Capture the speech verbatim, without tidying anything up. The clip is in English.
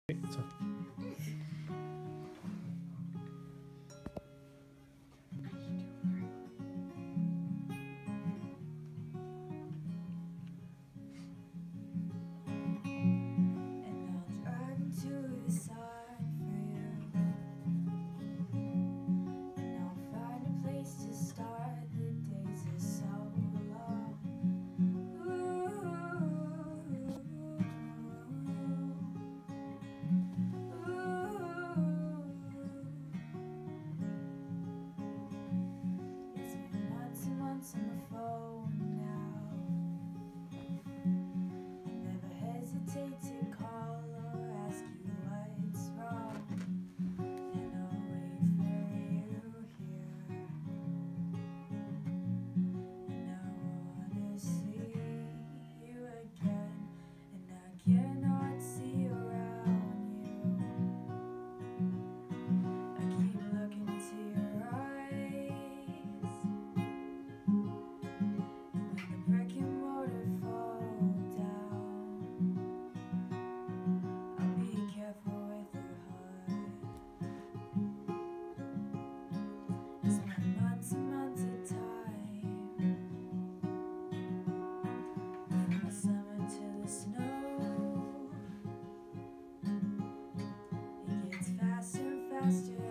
So. Cannot see around you. I keep looking into your eyes. When the brick and mortar fall down, I'll be careful with your heart. It's been months and months of time, from the summer to the snow. Faster and faster